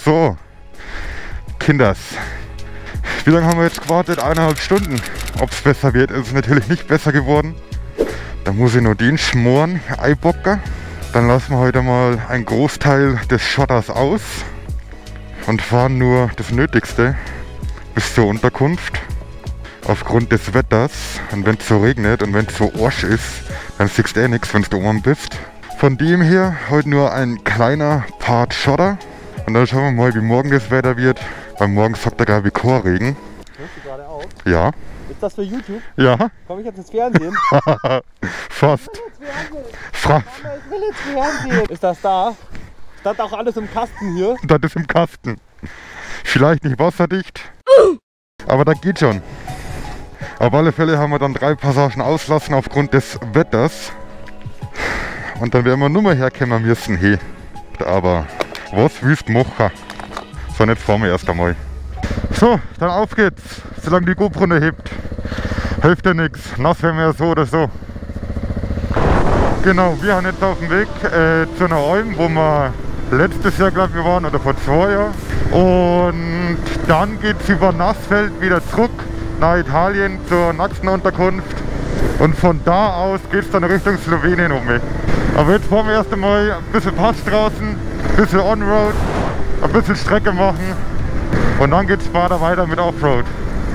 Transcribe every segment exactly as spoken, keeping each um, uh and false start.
So, Kinders, wie lange haben wir jetzt gewartet? Eineinhalb Stunden. Ob es besser wird, ist es natürlich nicht besser geworden. Da muss ich nur den schmoren, Eibocker. Dann lassen wir heute mal einen Großteil des Schotters aus und fahren nur das Nötigste bis zur Unterkunft. Aufgrund des Wetters, und wenn es so regnet und wenn es so Arsch ist, dann siehst du eh nichts, wenn du oben bist. Von dem her heute nur ein kleiner Part Schotter. Und dann schauen wir mal, wie morgen das Wetter wird. Weil morgen sagt er, glaube ich, Chorregen. Hörst du gerade auf? Ja. Ist das für YouTube? Ja. Komm ich jetzt ins Fernsehen? Fast. Ich will ins Fernsehen. Fra Mama, ich will ins Fernsehen. Ist das da? Stand auch alles im Kasten hier? Das ist im Kasten. Vielleicht nicht wasserdicht, aber das geht schon. Auf alle Fälle haben wir dann drei Passagen auslassen aufgrund des Wetters. Und dann werden wir nur mal herkommen müssen. Hey. Aber was willst du machen? So, jetzt fahren wir erst einmal. So, dann auf geht's. Solange die GoPro nicht hebt, hilft ja nichts. Nass werden wir ja so oder so. Genau, wir haben jetzt auf dem Weg äh, zu einer Alm, wo wir letztes Jahr, glaube ich, waren, oder vor zwei Jahren. Und dann geht es über Nassfeld wieder zurück nach Italien zur nächsten Unterkunft. Und von da aus geht es dann Richtung Slowenien um. Aber jetzt fahren wir erst einmal ein bisschen Passstraßen, ein bisschen Onroad, ein bisschen Strecke machen. Und dann geht es später weiter mit Offroad.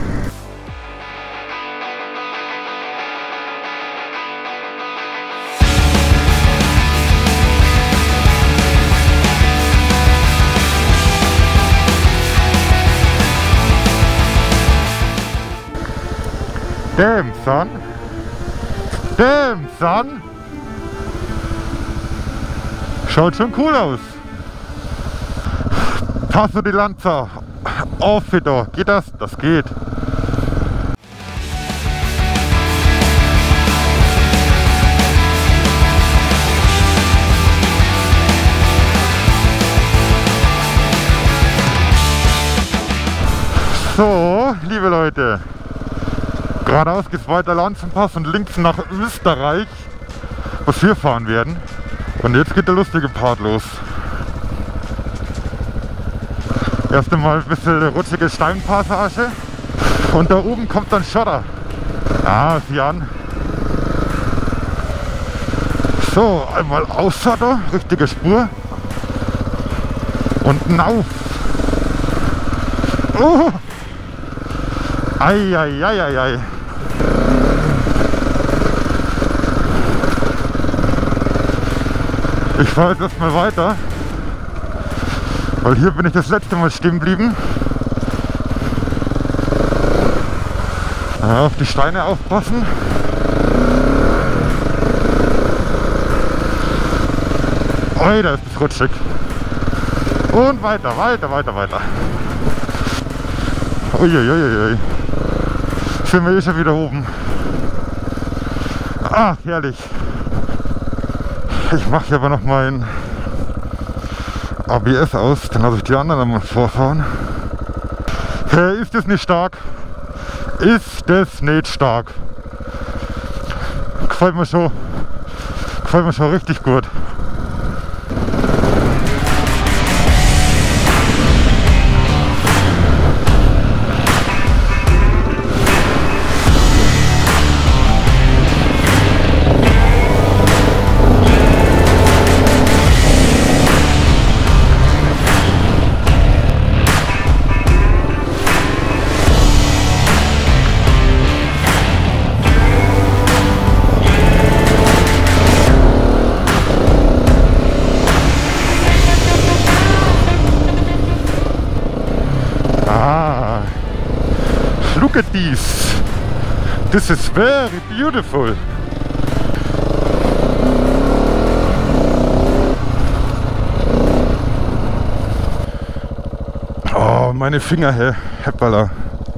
Damn, son. Damn, son. Schaut schon cool aus. Passo die Lanza. Auf wieder. Geht das? Das geht. So, liebe Leute. Geradeaus geht es weiter Lanzenpass und links nach Österreich, was wir fahren werden. Und jetzt geht der lustige Part los. Erst einmal ein bisschen rutschige Steinpassage und da oben kommt dann Schotter. Ah, sieh an. So, einmal Ausschotter, richtige Spur. Und auf. Oh! Ei, ei, ei, ei, ei. Ich fahre jetzt erstmal weiter, weil hier bin ich das letzte Mal stehen geblieben. Ja, auf die Steine aufpassen. Oi, da ist es rutschig. Und weiter, weiter, weiter, weiter. Uiuiuiui. Sind wir eh schon wieder oben. Ah, herrlich. Ich mache hier aber noch mein A B S aus, dann lasse ich die anderen einmal vorfahren. Hey, ist das nicht stark? Ist das nicht stark? Gefällt mir schon, gefällt mir schon richtig gut. Look at this. This is very beautiful. Oh, meine Finger, Herr Heppala.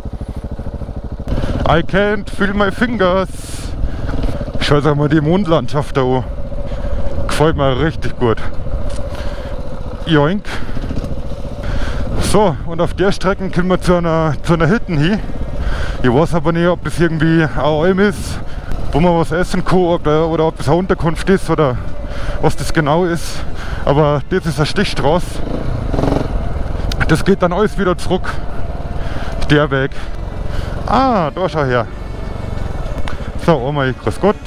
I can't feel my fingers. Schau dir mal die Mondlandschaft da an. Gefällt mir richtig gut. Joink. So, und auf der Strecke können wir zu einer, zu einer Hütte hin. Ich weiß aber nicht, ob das irgendwie eine Alm ist, wo man was essen kann, oder, oder ob das eine Unterkunft ist oder was das genau ist. Aber das ist eine Stichstraße. Das geht dann alles wieder zurück. Der Weg. Ah, da schau her. So, Oma, grüß Gott.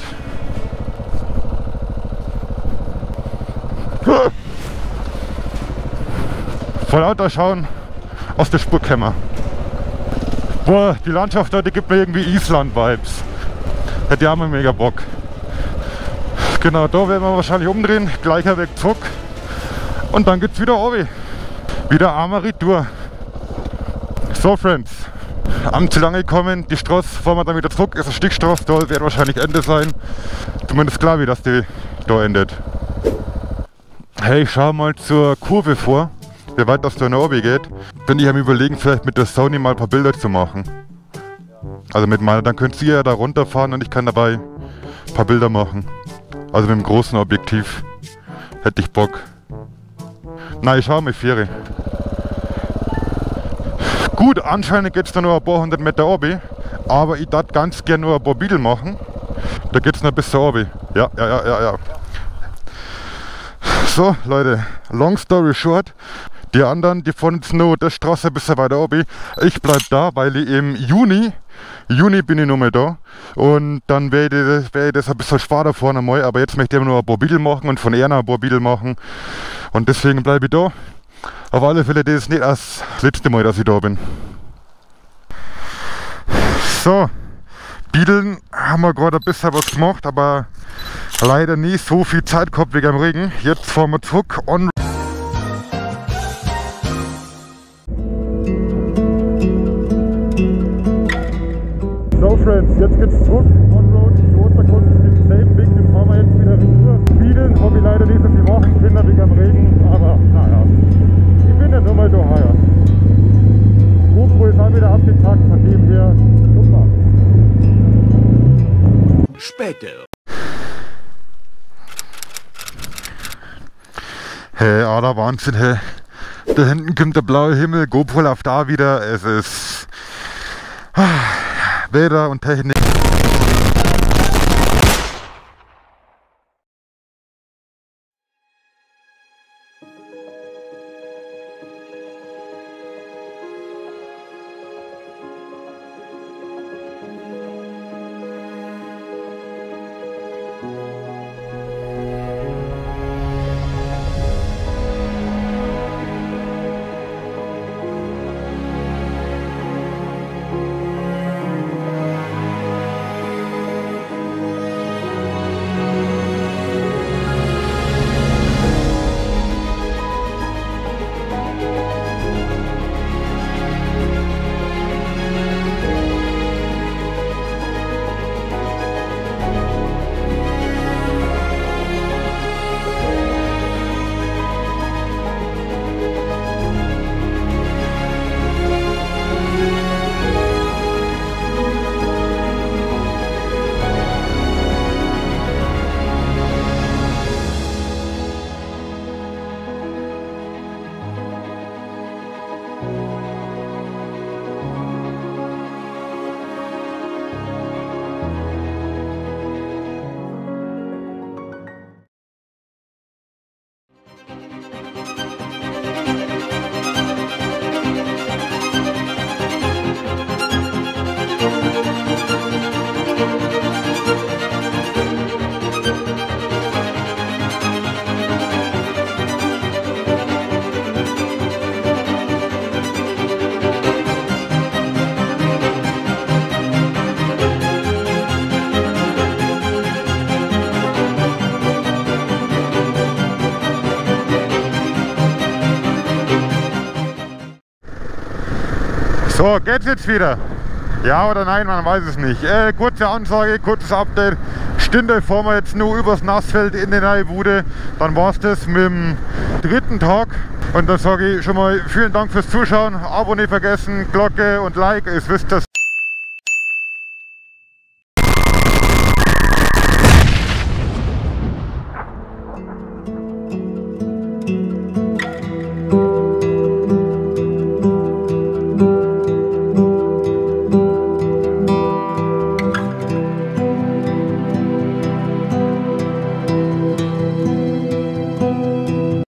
Vor lauter Schauen aus der Spur kämmer. Boah, die Landschaft heute gibt mir irgendwie Island-Vibes. Hätte ja mal mega Bock. Genau, da werden wir wahrscheinlich umdrehen, gleicher Weg zurück. Und dann geht's wieder runter. Wieder einmal Retour. So, Friends. Am Ziel angekommen, die Straße fahren wir dann wieder zurück. Ist eine Stichstraße, da wird wahrscheinlich Ende sein. Zumindest klar, wie das die da endet. Hey, ich schau mal zur Kurve vor, wie weit das da nach oben geht. Bin ich am Überlegen, vielleicht mit der Sony mal ein paar Bilder zu machen. Also mit meiner, dann könnt ihr ja da runterfahren und ich kann dabei ein paar Bilder machen. Also mit dem großen Objektiv. Hätte ich Bock. Na, ich schau mal Fähre. Gut, anscheinend geht es da nur ein paar hundert Meter runter, aber ich darf ganz gerne nur ein paar Bilder machen. Da geht es noch bis zur runter. Ja, ja, ja, ja, ja. So, Leute, long story short. Die anderen, die fahren jetzt nur der Straße ein bisschen weiter runter. Ich bleib da, weil ich im Juni, Juni bin ich noch mal da. Und dann werde ich, werd ich das ein bisschen schwerer fahren einmal. Aber jetzt möchte ich nur ein paar Bilder machen und von Erna ein paar Bilder machen. Und deswegen bleibe ich da. Auf alle Fälle, das ist nicht das letzte Mal, dass ich da bin. So, Biedeln haben wir gerade ein bisschen was gemacht, aber leider nie so viel Zeit gehabt wegen dem Regen. Jetzt fahren wir zurück on. So, Friends, jetzt geht's zurück on road. Die Unterkunft ist den selben Weg, den fahren wir jetzt wieder retour. Biedeln habe ich leider nicht so viel machen können wegen dem Regen, aber naja. Ich bin ja nur mal daheim. GoPro ist auch wieder abgepackt, von dem her super. Später. Hey, ah, der Wahnsinn, hey. Da hinten kommt der blaue Himmel, GoPro läuft da wieder. Es ist ah, Wetter und Technik. So, geht's jetzt wieder? Ja oder nein, man weiß es nicht. Äh, kurze Ansage, kurzes Update. Stunde fahren wir jetzt nur übers Nassfeld in die neue Bude. Dann war's das mit dem dritten Tag. Und dann sage ich schon mal vielen Dank fürs Zuschauen. Abo nicht vergessen, Glocke und Like, ihr wisst das.